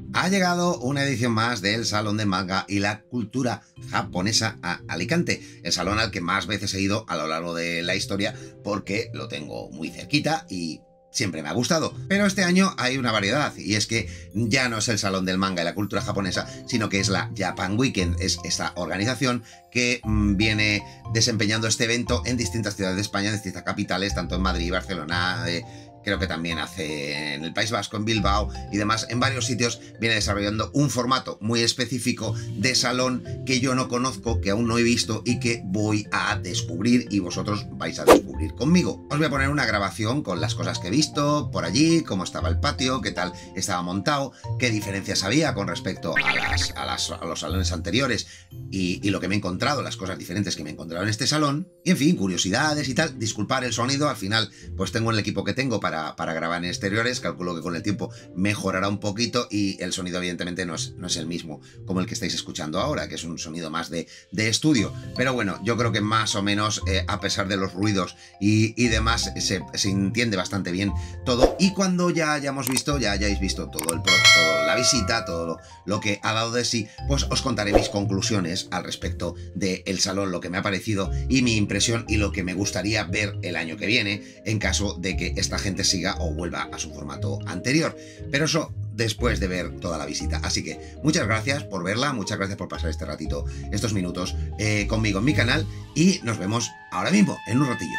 Ha llegado una edición más del Salón del Manga y la Cultura Japonesa a Alicante, el salón al que más veces he ido a lo largo de la historia porque lo tengo muy cerquita y siempre me ha gustado. Pero este año hay una variedad, y es que ya no es el Salón del Manga y la Cultura Japonesa, sino que es la Japan Weekend. Es esta organización que viene desempeñando este evento en distintas ciudades de España, en distintas capitales, tanto en Madrid, Barcelona, creo que también hace en el País Vasco, en Bilbao y demás. En varios sitios viene desarrollando un formato muy específico de salón que yo no conozco, que aún no he visto y que voy a descubrir, y vosotros vais a descubrir conmigo. Os voy a poner una grabación con las cosas que he visto por allí, cómo estaba el patio, qué tal estaba montado, qué diferencias había con respecto a los salones anteriores y lo que me he encontrado, las cosas diferentes que me he encontrado en este salón. Y en fin, curiosidades y tal. Disculpar el sonido, al final pues tengo el equipo que tengo para grabar en exteriores. Calculo que con el tiempo mejorará un poquito y el sonido evidentemente no es el mismo como el que estáis escuchando ahora, que es un sonido más de estudio. Pero bueno, yo creo que más o menos, a pesar de los ruidos y demás, se entiende bastante bien todo. Y cuando ya hayáis visto toda la visita, todo lo que ha dado de sí, pues os contaré mis conclusiones al respecto del salón, lo que me ha parecido y mi impresión y lo que me gustaría ver el año que viene en caso de que esta gente siga o vuelva a su formato anterior. Pero eso después de ver toda la visita. Así que muchas gracias por verla, muchas gracias por pasar este ratito, estos minutos conmigo en mi canal, y nos vemos ahora mismo, en un ratillo.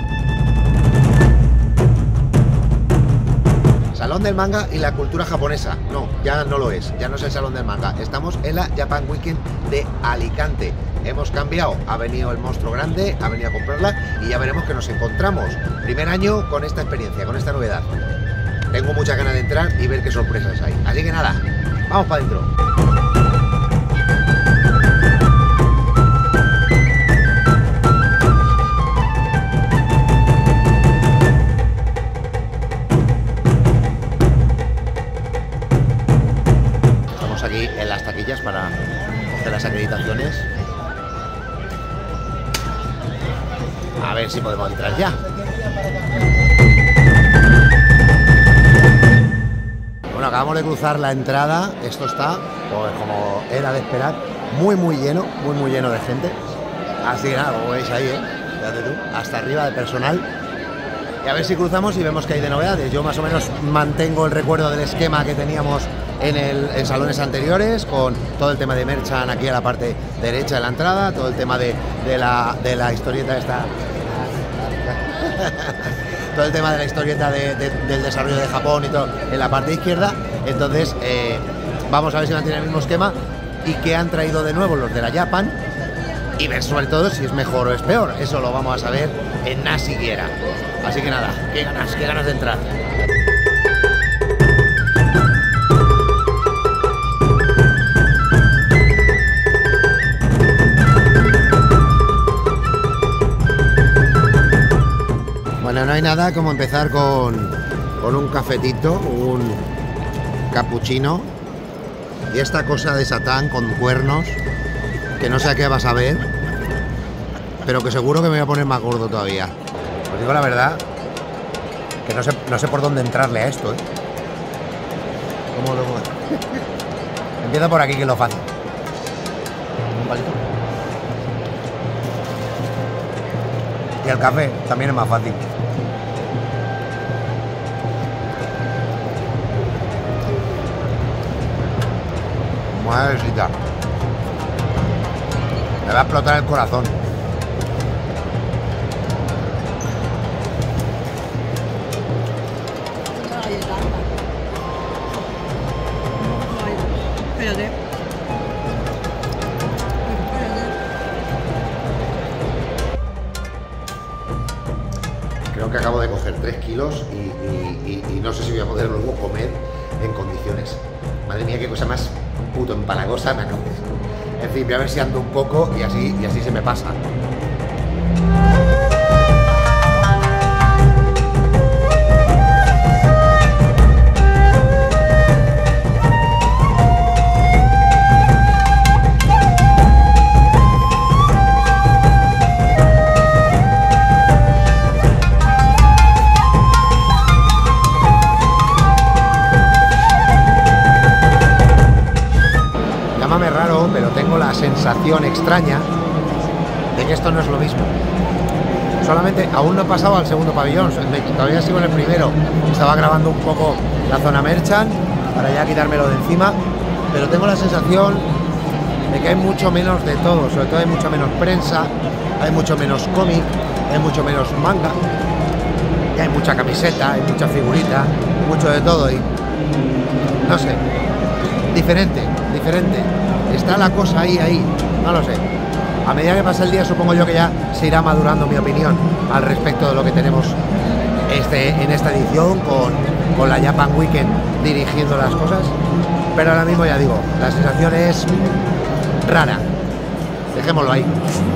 Salón del Manga y la Cultura Japonesa. No, ya no lo es, ya no es el Salón del Manga. Estamos en la Japan Weekend de Alicante. Hemos cambiado, ha venido el monstruo grande, ha venido a comprarla y ya veremos que nos encontramos. Primer año con esta experiencia, con esta novedad. Tengo muchas ganas de entrar y ver qué sorpresas hay. Así que nada, vamos para adentro. Estamos aquí en las taquillas para coger las acreditaciones. A ver si podemos entrar ya. Bueno, acabamos de cruzar la entrada. Esto está, pues como era de esperar, muy lleno de gente. Así que nada, como veis ahí, fíjate tú, hasta arriba de personal. Y a ver si cruzamos y vemos que hay de novedades. Yo más o menos mantengo el recuerdo del esquema que teníamos en salones anteriores, con todo el tema de merchan aquí a la parte derecha de la entrada, todo el tema de la historieta esta. Todo el tema de la historieta del desarrollo de Japón y todo en la parte izquierda. Entonces vamos a ver si mantiene el mismo esquema y qué han traído de nuevo los de la Japan, y ver sobre todo si es mejor o es peor. Eso lo vamos a saber en nada siquiera. Así que nada, qué ganas de entrar. Bueno, no hay nada como empezar con un cafetito, un cappuccino y esta cosa de Satán con cuernos, que no sé a qué vas a ver, pero que seguro que me voy a poner más gordo todavía. Os digo la verdad, que no sé por dónde entrarle a esto, ¿eh? ¿Cómo lo voy? Empieza por aquí, que es lo fácil. Un palito. Y el café también es más fácil. Madrecita, me va a explotar el corazón. Espérate. Creo que acabo de coger 3 kilos y no sé si voy a poder luego comer en condiciones. Madre mía, qué cosa más puto empalagosa me acabo. En fin, voy a ver si ando un poco y así se me pasa. mucho, pero tengo la sensación extraña de que esto no es lo mismo. Solamente, aún no he pasado al segundo pabellón, todavía sigo en el primero. Estaba grabando un poco la zona merchant para ya quitármelo de encima, pero tengo la sensación de que hay mucho menos de todo. Sobre todo hay mucho menos prensa, hay mucho menos cómic, hay mucho menos manga, y hay mucha camiseta, hay mucha figurita, mucho de todo, y no sé, diferente. Está la cosa ahí, no lo sé. A medida que pasa el día supongo yo que ya se irá madurando mi opinión al respecto de lo que tenemos en esta edición con la Japan Weekend dirigiendo las cosas, pero ahora mismo ya digo, la sensación es rara. Dejémoslo ahí.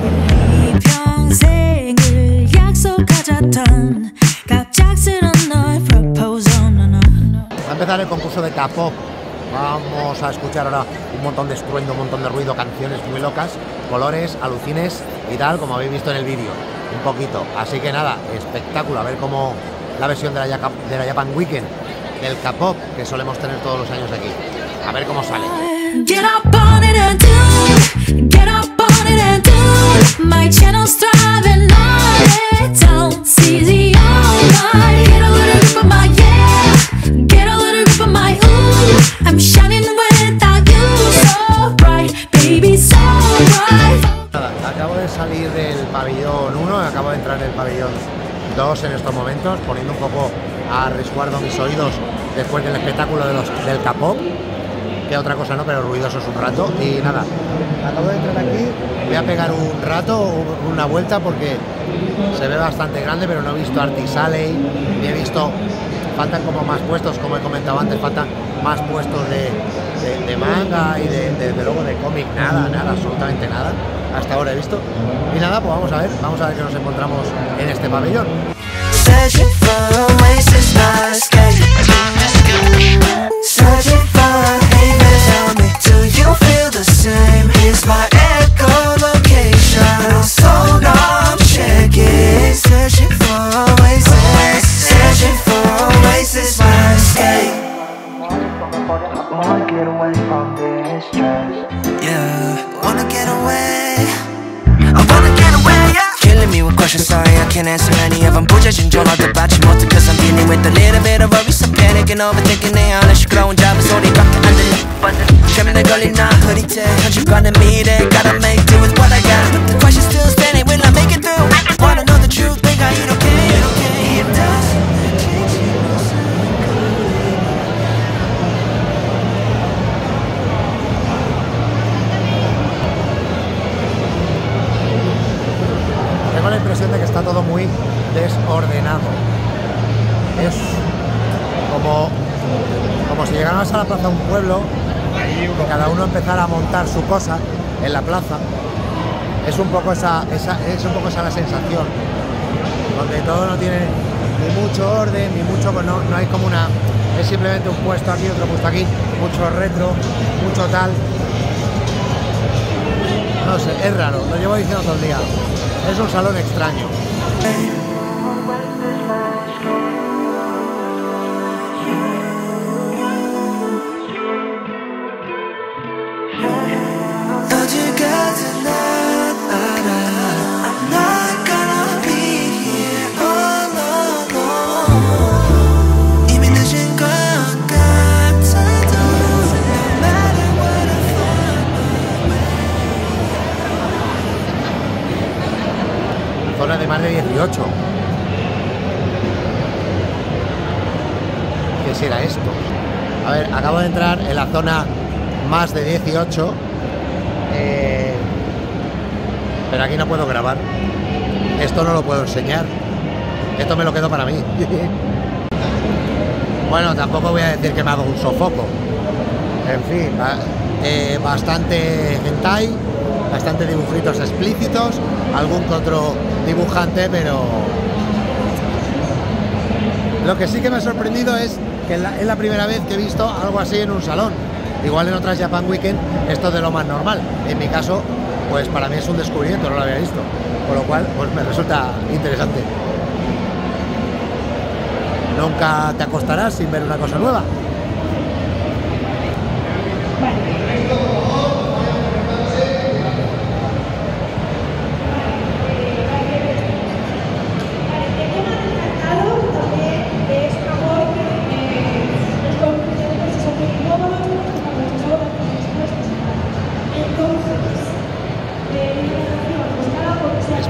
Va a empezar el concurso de K-pop. Vamos a escuchar ahora un montón de estruendo, un montón de ruido, canciones muy locas, colores, alucines y tal, como habéis visto en el vídeo, un poquito. Así que nada, espectáculo, a ver cómo la versión de la Japan Weekend, del K-pop, que solemos tener todos los años aquí. A ver cómo sale. Get up on it and do, get up on it and do. My channel's thriving on it, don't see the online. Get a little grip of my yeah, get a little grip of my ooh. I'm shining without you, so bright, baby, so bright. Nada, acabo de salir del pabellón 1, acabo de entrar en el pabellón 2 en estos momentos, poniendo un poco a resguardo mis oídos después del espectáculo del K-pop. Que otra cosa no, pero ruidosos un rato. Y nada, acabo de entrar aquí, voy a pegar un rato, una vuelta, porque se ve bastante grande, pero no he visto Arctic Alley, ni he visto, faltan como más puestos, como he comentado antes, faltan más puestos de manga y de luego de cómic, nada, absolutamente nada, hasta ahora he visto. Y nada, pues vamos a ver qué nos encontramos en este pabellón. Here's my echolocation. I'm so numb, checking, searching for oasis, searching for oasis, my escape. I wanna get away from this stress. Yeah, wanna get away. I wanna get away, yeah. Killing me with questions, sorry I can't answer any of them. 부재중 전화도 받지 못해 cause I'm dealing with a little bit of worry. So panicking, overthinking 내 안에 시끄러운 잡은 소리밖에 안 들려. 최면에 걸린 나 흐릿해 현실과는 미래 Gotta make do with what I got. The question still standing, will I make it through? Wanna know the truth, 내가 이렇게 힘들어. Tengo la impresión de que está todo muy desordenado. Es como si llegáramos a la plaza de un pueblo y cada uno empezara a montar su cosa en la plaza. Es un poco esa la sensación, donde todo no tiene ni mucho orden, ni mucho, no hay como una, es simplemente un puesto aquí, otro puesto aquí, mucho retro, mucho tal. No sé, es raro, lo llevo diciendo todo el día. Es un salón extraño. Zona de más de 18. ¿Qué será esto? A ver, acabo de entrar en la zona más de 18, pero aquí no puedo grabar. Esto no lo puedo enseñar. Esto me lo quedo para mí. Bueno, tampoco voy a decir que me hago un sofoco. En fin, bastante hentai, bastante dibujitos explícitos, algún que otro dibujante, pero lo que sí que me ha sorprendido es que es la primera vez que he visto algo así en un salón. Igual en otras Japan Weekend esto es de lo más normal. En mi caso, pues para mí es un descubrimiento, no lo había visto, con lo cual pues me resulta interesante. Nunca te acostarás sin ver una cosa nueva.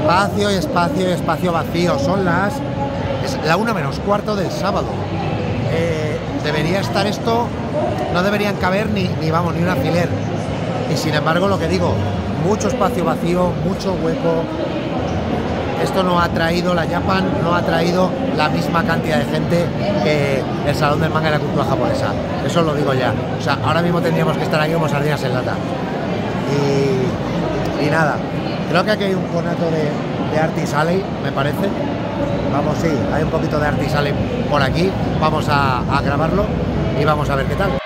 Espacio y espacio y espacio vacío. Es la 1 menos cuarto del sábado. Debería estar esto, no deberían caber ni un alfiler. Y sin embargo, lo que digo, mucho espacio vacío, mucho hueco. Esto no ha traído, la Japan no ha traído la misma cantidad de gente que el Salón del Manga y la Cultura Japonesa. Eso os lo digo ya. O sea, ahora mismo tendríamos que estar aquí como sardinas en lata. Y nada, creo que aquí hay un conato de Artist Alley, me parece. Vamos, sí, hay un poquito de Artist Alley por aquí. Vamos a grabarlo y vamos a ver qué tal.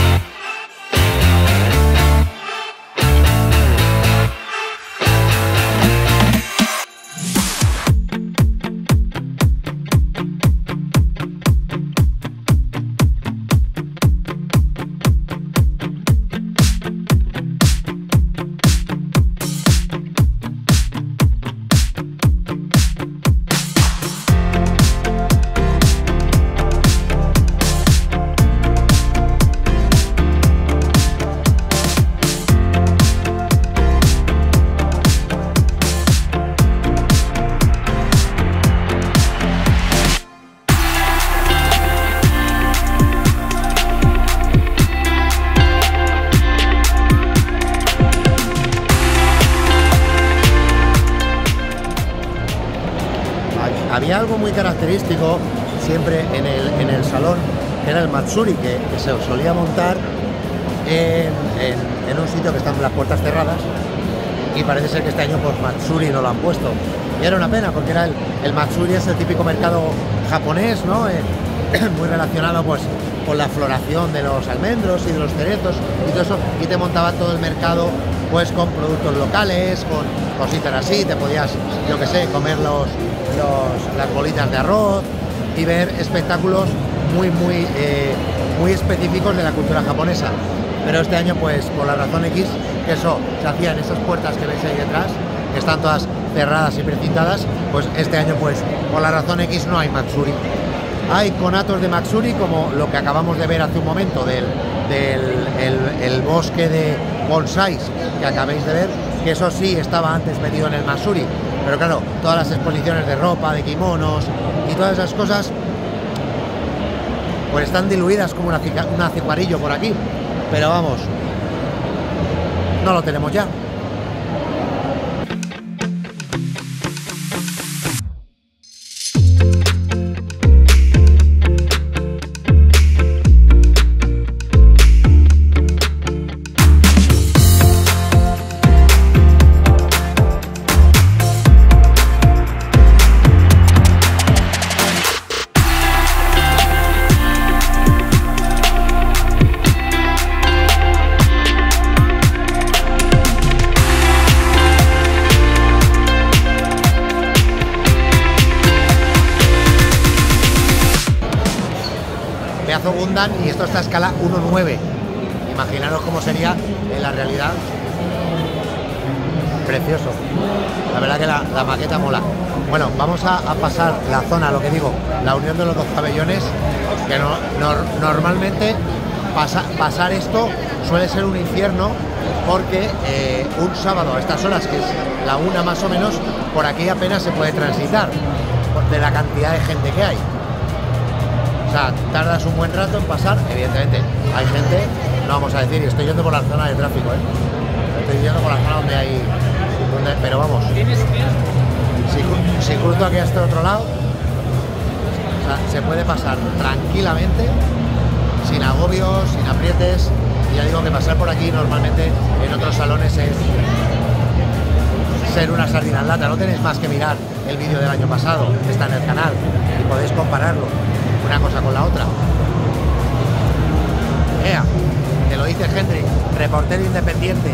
Había algo muy característico siempre en el salón, que era el Matsuri, que se solía montar en un sitio que están las puertas cerradas, y parece ser que este año pues Matsuri no lo han puesto. Y era una pena, porque era el Matsuri es el típico mercado japonés, ¿no? Muy relacionado pues con la floración de los almendros y de los cerezos y todo eso, y te montaba todo el mercado pues con productos locales, con cositas así, te podías, yo que sé, comer las bolitas de arroz y ver espectáculos muy específicos de la cultura japonesa. Pero este año, pues por la razón X, que eso se hacía en esas puertas que veis ahí detrás, que están todas cerradas y precintadas, pues este año, pues por la razón X, no hay Matsuri. Hay conatos de Matsuri, como lo que acabamos de ver hace un momento del bosque de bonsáis que acabáis de ver, que eso sí estaba antes metido en el Matsuri, pero claro, todas las exposiciones de ropa, de kimonos y todas esas cosas pues están diluidas como un acicuarillo por aquí, pero vamos, no lo tenemos ya. Gundam, y esto está a escala 1:9. Imaginaros cómo sería en la realidad. Precioso. La verdad que la maqueta mola. Bueno, vamos a pasar la zona, lo que digo, la unión de los dos pabellones, que normalmente pasar esto suele ser un infierno, porque un sábado a estas horas, que es la 1 más o menos, por aquí apenas se puede transitar de la cantidad de gente que hay. O sea, tardas un buen rato en pasar, evidentemente. Hay gente, no vamos a decir, y estoy yendo por la zona de tráfico, estoy yendo por la zona donde hay... pero vamos, si cruzo aquí a este otro lado, o sea, se puede pasar tranquilamente, sin agobios, sin aprietes. Y ya digo que pasar por aquí normalmente en otros salones es ser una sardina en lata. No tenéis más que mirar el vídeo del año pasado, que está en el canal, y podéis compararlo una cosa con la otra. Te lo dice Hendrik, reportero independiente.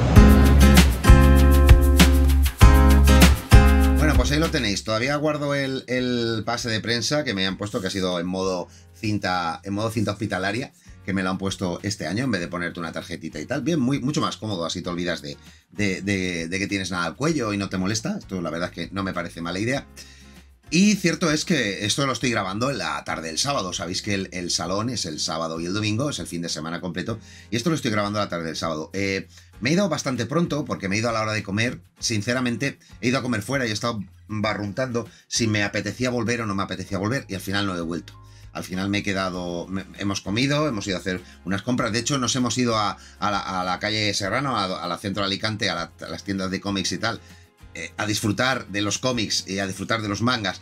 Bueno, pues ahí lo tenéis. Todavía guardo el pase de prensa que me han puesto, que ha sido en modo cinta hospitalaria, que me lo han puesto este año en vez de ponerte una tarjetita y tal. Bien, mucho más cómodo, así te olvidas de que tienes nada al cuello y no te molesta. Esto la verdad es que no me parece mala idea. Y cierto es que esto lo estoy grabando en la tarde del sábado. Sabéis que el salón es el sábado y el domingo, es el fin de semana completo. Y esto lo estoy grabando a la tarde del sábado. Me he ido bastante pronto porque me he ido a la hora de comer. Sinceramente, he ido a comer fuera y he estado barruntando si me apetecía volver o no me apetecía volver. Y al final no he vuelto. Al final me he quedado, hemos comido, hemos ido a hacer unas compras. De hecho, nos hemos ido a la calle Serrano, a la centro de Alicante, a las tiendas de cómics y tal, a disfrutar de los cómics y a disfrutar de los mangas.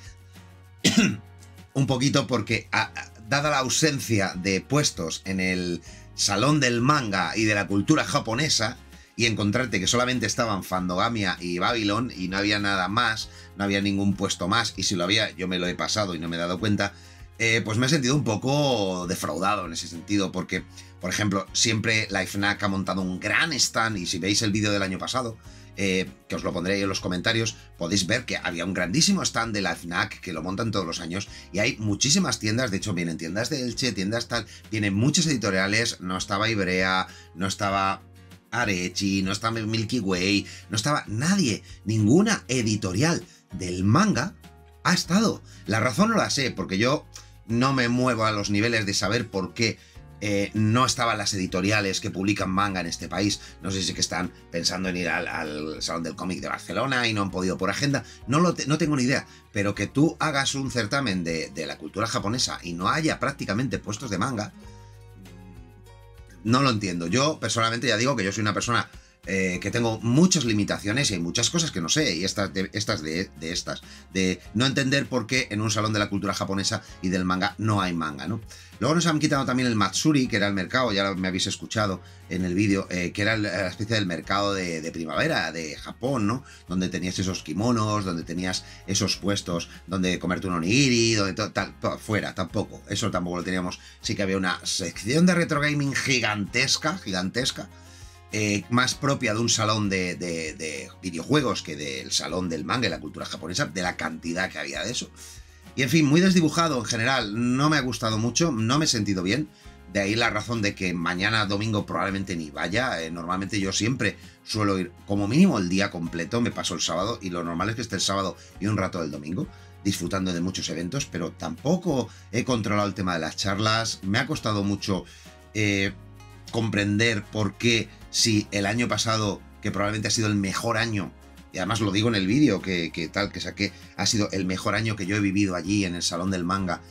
Un poquito porque, dada la ausencia de puestos en el salón del manga y de la cultura japonesa, y encontrarte que solamente estaban Fandogamia y Babylon y no había nada más, no había ningún puesto más, y si lo había, yo me lo he pasado y no me he dado cuenta, pues me he sentido un poco defraudado en ese sentido, porque, por ejemplo, siempre la FNAC ha montado un gran stand, y si veis el vídeo del año pasado, que os lo pondré ahí en los comentarios, podéis ver que había un grandísimo stand de la FNAC que lo montan todos los años, y hay muchísimas tiendas. De hecho vienen tiendas de Elche, tiendas tal, vienen muchas editoriales. No estaba Ibrea, no estaba Arechi, no estaba Milky Way, no estaba nadie, ninguna editorial del manga ha estado. La razón no la sé, porque yo no me muevo a los niveles de saber por qué no estaban las editoriales que publican manga en este país. No sé si es que están pensando en ir al Salón del Cómic de Barcelona y no han podido por agenda. No tengo ni idea. Pero que tú hagas un certamen de la cultura japonesa y no haya prácticamente puestos de manga, no lo entiendo. Yo personalmente ya digo que yo soy una persona que tengo muchas limitaciones y hay muchas cosas que no sé, y estas de no entender por qué en un salón de la cultura japonesa y del manga no hay manga, ¿no? Luego nos han quitado también el Matsuri, que era el mercado, ya me habéis escuchado en el vídeo, que era la especie del mercado de primavera de Japón, ¿no? Donde tenías esos kimonos, donde tenías esos puestos donde comerte un onigiri, donde tal, fuera, tampoco, eso tampoco lo teníamos. Sí que había una sección de retro gaming gigantesca, más propia de un salón de videojuegos que del salón del manga y la cultura japonesa, de la cantidad que había de eso. Y en fin, muy desdibujado en general, no me ha gustado mucho, no me he sentido bien. De ahí la razón de que mañana domingo probablemente ni vaya. Normalmente yo siempre suelo ir como mínimo el día completo, me paso el sábado, y lo normal es que esté el sábado y un rato del domingo, disfrutando de muchos eventos, pero tampoco he controlado el tema de las charlas. Me ha costado mucho comprender por qué, si el año pasado, que probablemente ha sido el mejor año, y además lo digo en el vídeo que saqué, ha sido el mejor año que yo he vivido allí en el Salón del Manga,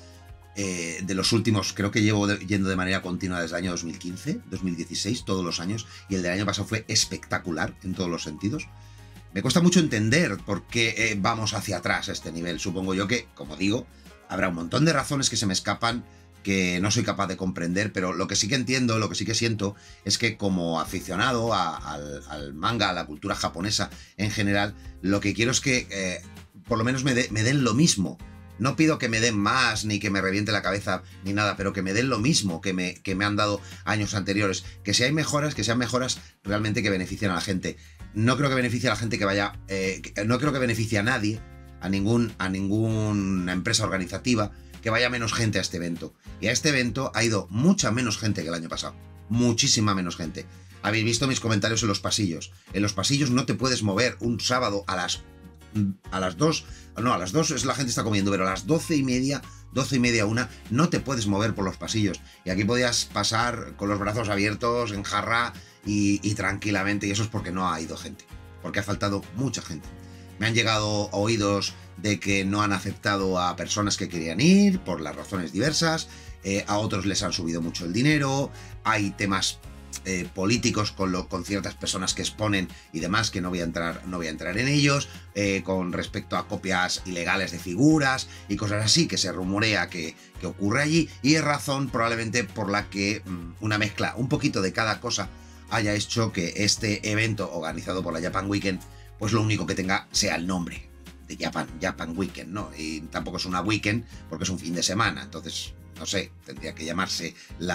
de los últimos, creo que llevo yendo de manera continua desde el año 2015, 2016, todos los años, y el del año pasado fue espectacular en todos los sentidos. Me cuesta mucho entender por qué vamos hacia atrás a este nivel. Supongo yo que, como digo, habrá un montón de razones que se me escapan, que no soy capaz de comprender, pero lo que sí que entiendo, lo que sí que siento, es que como aficionado al manga, a la cultura japonesa en general, lo que quiero es que por lo menos me den lo mismo. No pido que me den más, ni que me reviente la cabeza, ni nada, pero que me den lo mismo que me han dado años anteriores. Que si hay mejoras, que sean mejoras realmente que beneficien a la gente. No creo que beneficie a la gente que vaya... no creo que beneficie a nadie, a ninguna empresa organizativa, que vaya menos gente a este evento. Y a este evento ha ido mucha menos gente que el año pasado. Muchísima menos gente. Habéis visto mis comentarios en los pasillos. En los pasillos no te puedes mover un sábado a las 2. No, a las 2 es la gente está comiendo, pero a las 12:30, 1, no te puedes mover por los pasillos. Y aquí podías pasar con los brazos abiertos, en jarra y tranquilamente. Y eso es porque no ha ido gente. Porque ha faltado mucha gente. Me han llegado oídos de que no han aceptado a personas que querían ir por las razones diversas, a otros les han subido mucho el dinero, hay temas políticos con ciertas personas que exponen y demás, que no voy a entrar en ellos, con respecto a copias ilegales de figuras y cosas así, que se rumorea que ocurre allí, y es razón probablemente por la que una mezcla un poquito de cada cosa haya hecho que este evento organizado por la Japan Weekend, pues lo único que tenga sea el nombre de Japan Weekend, ¿no? Y tampoco es una weekend porque es un fin de semana, entonces, no sé, tendría que llamarse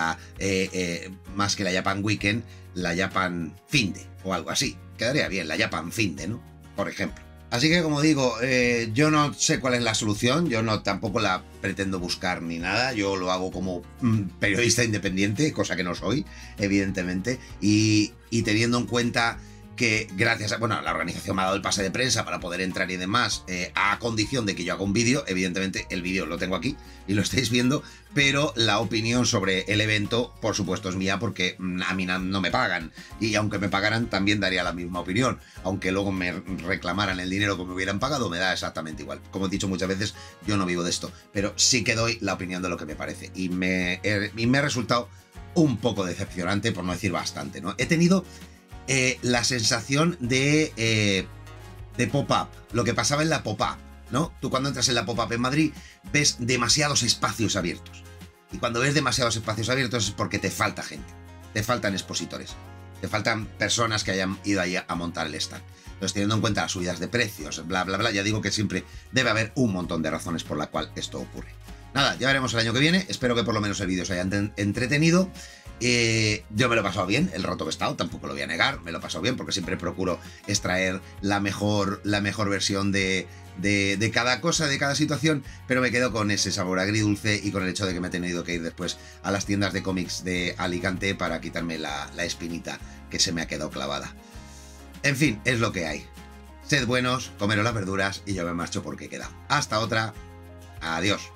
más que la Japan Weekend, la Japan Finde o algo así. Quedaría bien, la Japan Finde, ¿no? Por ejemplo. Así que, como digo, yo no sé cuál es la solución, yo tampoco la pretendo buscar ni nada, yo lo hago como periodista independiente, cosa que no soy, evidentemente, y teniendo en cuenta que gracias a, bueno, la organización me ha dado el pase de prensa para poder entrar y demás, a condición de que yo haga un vídeo. Evidentemente el vídeo lo tengo aquí y lo estáis viendo, pero la opinión sobre el evento, por supuesto, es mía, porque a mí no me pagan, y aunque me pagaran también daría la misma opinión, aunque luego me reclamaran el dinero que me hubieran pagado, me da exactamente igual. Como he dicho muchas veces, yo no vivo de esto, pero sí que doy la opinión de lo que me parece, y me ha resultado un poco decepcionante, por no decir bastante, ¿no? He tenido la sensación de pop-up, lo que pasaba en la pop-up, ¿no? Tú cuando entras en la pop-up en Madrid ves demasiados espacios abiertos. Y cuando ves demasiados espacios abiertos es porque te falta gente, te faltan expositores, te faltan personas que hayan ido ahí a montar el stand. Entonces, teniendo en cuenta las subidas de precios, bla, bla, bla, ya digo que siempre debe haber un montón de razones por la cual esto ocurre. Nada, ya veremos el año que viene. Espero que por lo menos el vídeo os haya entretenido. Yo me lo he pasado bien el rato que he estado, tampoco lo voy a negar, me lo he pasado bien porque siempre procuro extraer la mejor versión de cada cosa, de cada situación, pero me quedo con ese sabor agridulce y con el hecho de que me he tenido que ir después a las tiendas de cómics de Alicante para quitarme la espinita que se me ha quedado clavada. En fin, es lo que hay. Sed buenos, comeros las verduras y yo me marcho porque he quedado. Hasta otra. Adiós.